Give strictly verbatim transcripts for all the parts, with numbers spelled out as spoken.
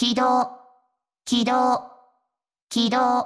起動、起動、起動。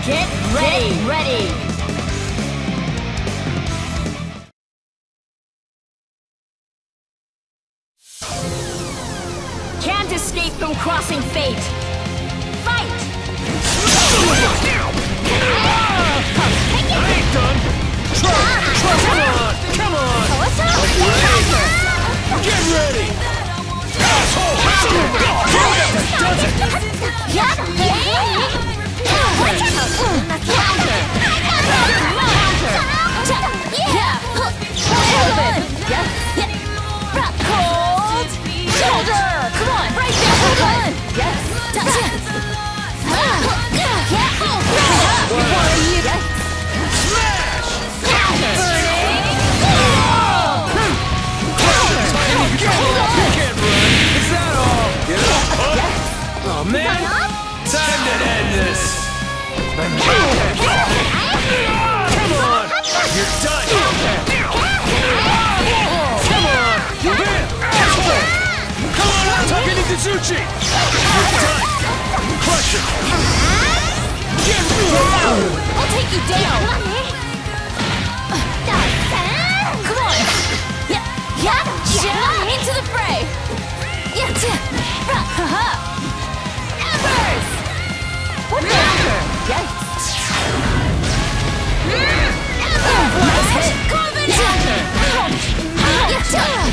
Get ready! Get ready! Can't escape from crossing fate! Fight! I ain't done! Try! Try! Come on! Come on! Get ready! Asshole! Does it! Cold shoulder! Come on! Right there! Come on! Yes! Smash! Burning! You can't run! Is that all? Get up! Oh man! Time to end this! Come on! You're done! Come on! You're in! Asshole! Come on out, Takenizuchi! You're done! Crush it! Get down! I'll take you down! Come on! Into the fray! Embers! What the? Yes! Nice hit! Combination! Yes!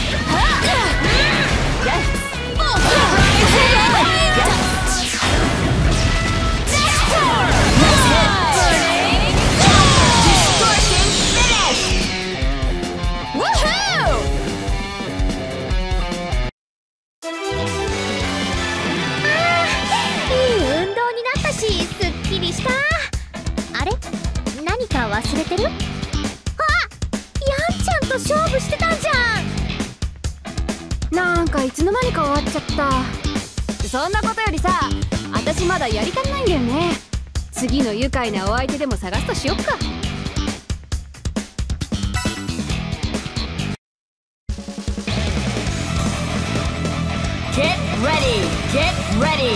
忘れてる？あ、やんちゃんと勝負してたんじゃん。なんかいつの間にか終わっちゃった。そんなことよりさ、私まだやり足りないんだよね。次の愉快なお相手でも探すとしよっか。Get ready! Get ready!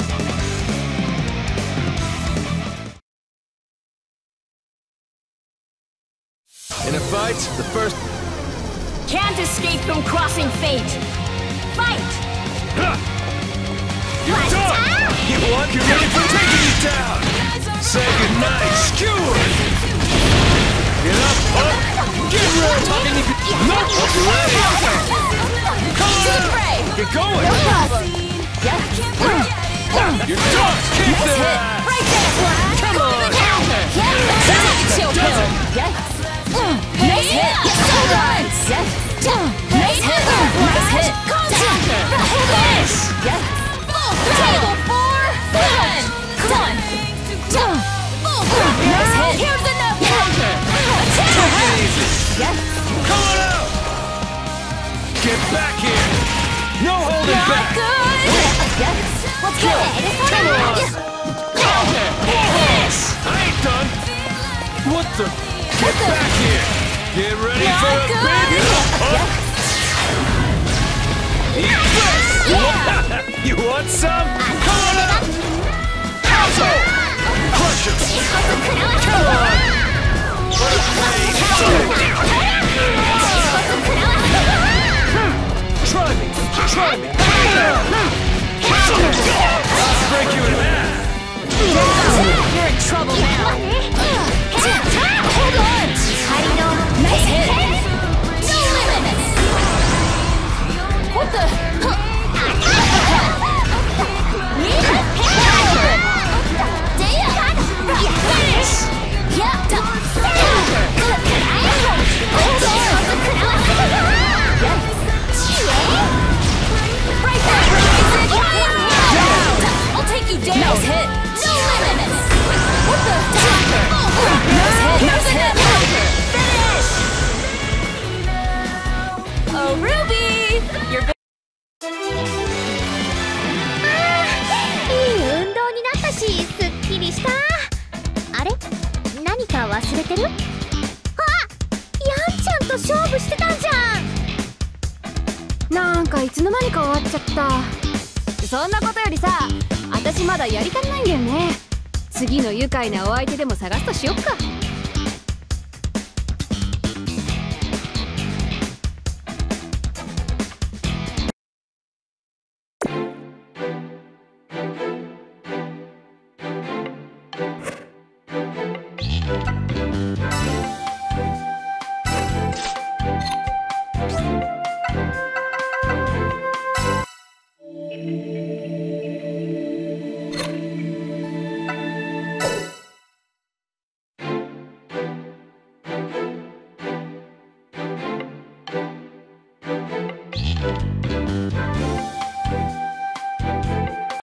In a fight, the first... Can't escape from crossing fate! Fight! Ha! You're done! You want? You're ready for taking you down! Say goodnight, skewer! Get up, up! Get ready! Talking you can... No! You're ready! Come on! Get going! No problem! Yes! You're done! Kick that! Right there! Come on! Yes! Take a chill pill! Yes! Nice hit! Yes! Yes! Nice hit! Nice hit! Finish! Yes! Table four! One! Come on! Nice hit! Here's another! Take it easy! Yes! Come on out! Get back here! No holding Not back! good! Yes! Let's go! Come on! Finish! I ain't done! What the... Get back here! Get ready Not for a good. big... Up. Eat this! Yeah. You want some? Come on up! Asshole! Crush him! Come on! What a pain! Try me! Try me! I'll break you in half! You're in trouble now! Hold on! Nice hit! No limits! What the? Finish! Yeah! Hold on! Right there! I'll take you down! Nice hit! No limits! What the? Nice hit! Nice hit! Finish! Oh, Ruby! You're good. いい運動になったし、すっきりした。あれ？何か忘れてる？あ、やんちゃんと勝負してたんじゃん。なんかいつの間にか終わっちゃった。そんなことよりさ、私まだやり足りないんだよね。 次の愉快なお相手でも探すとしよっか。